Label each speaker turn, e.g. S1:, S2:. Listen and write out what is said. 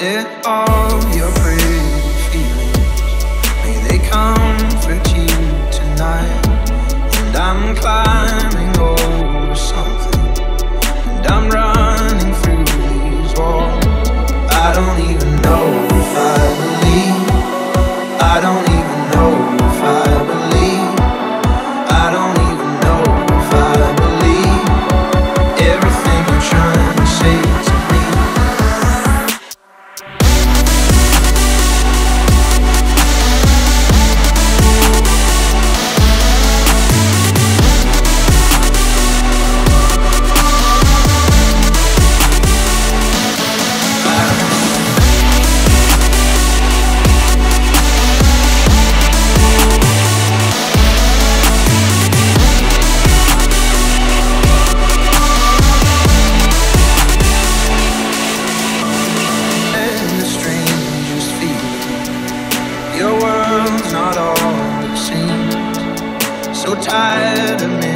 S1: it all your pretty feelings? May they comfort you tonight. And I'm climbing over something, and I'm running through these walls. I don't even know if I believe. I don't even know if I believe. I don't even know if I believe everything you're trying to say to me. Your world's not all it seems. So tired of me